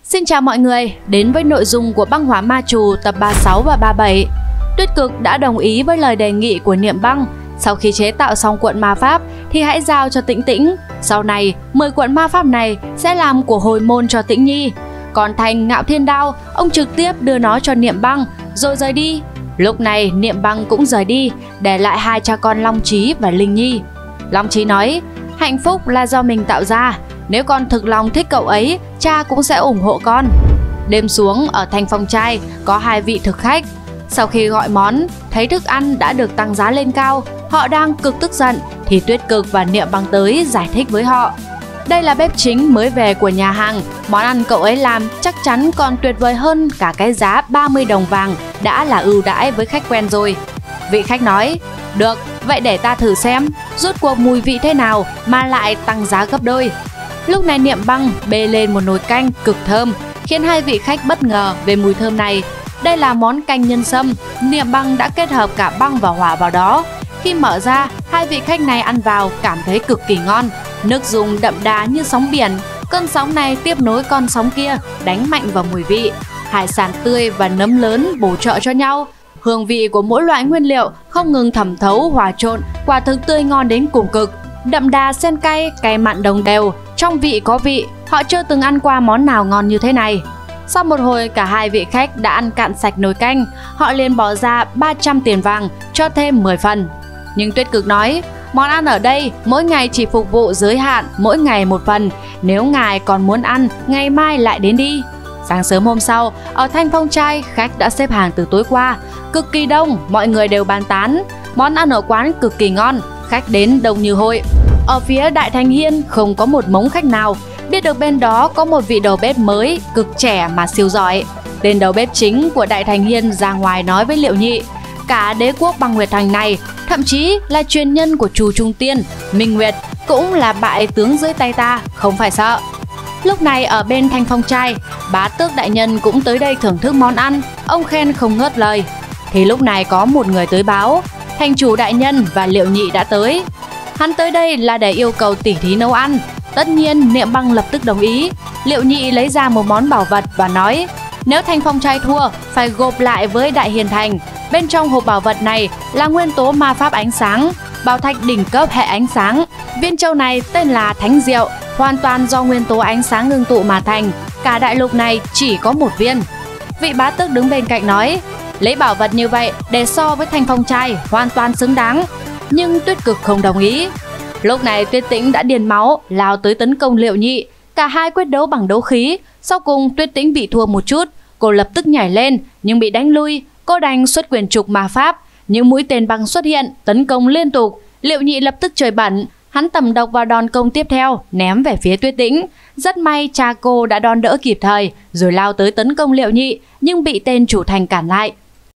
Xin chào mọi người, đến với nội dung của Băng Hỏa Ma Trù tập 36 và 37. Tuyết Cực đã đồng ý với lời đề nghị của Niệm Băng. Sau khi chế tạo xong cuộn ma pháp thì hãy giao cho Tĩnh Tĩnh. Sau này, 10 cuộn ma pháp này sẽ làm của hồi môn cho Tĩnh Nhi. Còn thành Ngạo Thiên Đao, ông trực tiếp đưa nó cho Niệm Băng rồi rời đi. Lúc này Niệm Băng cũng rời đi, để lại hai cha con Long Chí và Linh Nhi. Long Chí nói, hạnh phúc là do mình tạo ra. Nếu con thực lòng thích cậu ấy, cha cũng sẽ ủng hộ con. Đêm xuống ở Thanh Phong Trai có hai vị thực khách. Sau khi gọi món, thấy thức ăn đã được tăng giá lên cao, họ đang cực tức giận thì Tuyết Cực và Niệm Băng tới giải thích với họ. Đây là bếp chính mới về của nhà hàng, món ăn cậu ấy làm chắc chắn còn tuyệt vời hơn cả cái giá 30 đồng vàng đã là ưu đãi với khách quen rồi. Vị khách nói, được, vậy để ta thử xem, rốt cuộc mùi vị thế nào mà lại tăng giá gấp đôi. Lúc này Niệm Băng bê lên một nồi canh cực thơm, khiến hai vị khách bất ngờ về mùi thơm này. Đây là món canh nhân sâm, Niệm Băng đã kết hợp cả băng và hỏa vào đó. Khi mở ra, hai vị khách này ăn vào cảm thấy cực kỳ ngon. Nước dùng đậm đà như sóng biển, cơn sóng này tiếp nối con sóng kia, đánh mạnh vào mùi vị. Hải sản tươi và nấm lớn bổ trợ cho nhau. Hương vị của mỗi loại nguyên liệu không ngừng thẩm thấu hòa trộn, quả thực tươi ngon đến cùng cực. Đậm đà xen cay, cay mặn đồng đều, trong vị có vị, họ chưa từng ăn qua món nào ngon như thế này. Sau một hồi cả hai vị khách đã ăn cạn sạch nồi canh, họ liền bỏ ra 300 tiền vàng cho thêm 10 phần. Nhưng Tuyết Cực nói, món ăn ở đây mỗi ngày chỉ phục vụ giới hạn mỗi ngày một phần, nếu ngài còn muốn ăn, ngày mai lại đến đi. Sáng sớm hôm sau, ở Thanh Phong Trai, khách đã xếp hàng từ tối qua, cực kỳ đông, mọi người đều bàn tán. Món ăn ở quán cực kỳ ngon, khách đến đông như hội. Ở phía Đại Thành Hiên không có một mống khách nào, biết được bên đó có một vị đầu bếp mới, cực trẻ mà siêu giỏi. Tên đầu bếp chính của Đại Thành Hiên ra ngoài nói với Liệu Nhị, cả đế quốc Băng Nguyệt Thành này, thậm chí là truyền nhân của Trù Trung Tiên, Minh Nguyệt, cũng là bại tướng dưới tay ta, không phải sợ. Lúc này ở bên Thanh Phong Trai, Bá Tước đại nhân cũng tới đây thưởng thức món ăn, ông khen không ngớt lời. Thì lúc này có một người tới báo, thành chủ đại nhân và Liệu Nhị đã tới. Hắn tới đây là để yêu cầu tỉ thí nấu ăn. Tất nhiên Niệm Băng lập tức đồng ý. Liệu Nhị lấy ra một món bảo vật và nói, nếu Thanh Phong Trai thua phải gộp lại với Đại Hiền Thành. Bên trong hộp bảo vật này là nguyên tố ma pháp ánh sáng, bảo thạch đỉnh cấp hệ ánh sáng. Viên châu này tên là Thánh Diệu, hoàn toàn do nguyên tố ánh sáng ngưng tụ mà thành. Cả đại lục này chỉ có một viên. Vị bá tước đứng bên cạnh nói, lấy bảo vật như vậy để so với Thanh Phong Trai hoàn toàn xứng đáng. Nhưng Tuyết Cực không đồng ý. Lúc này Tuyết Tĩnh đã điên máu, lao tới tấn công Liệu Nhị. Cả hai quyết đấu bằng đấu khí. Sau cùng Tuyết Tĩnh bị thua một chút, cô lập tức nhảy lên nhưng bị đánh lui. Cô đành xuất quyền trục ma pháp, những mũi tên băng xuất hiện, tấn công liên tục. Liệu Nhị lập tức trời bẩn, hắn tầm độc vào đòn công tiếp theo, ném về phía Tuyết Tĩnh. Rất may cha cô đã đón đỡ kịp thời, rồi lao tới tấn công Liệu Nhị, nhưng bị tên chủ thành cản lại.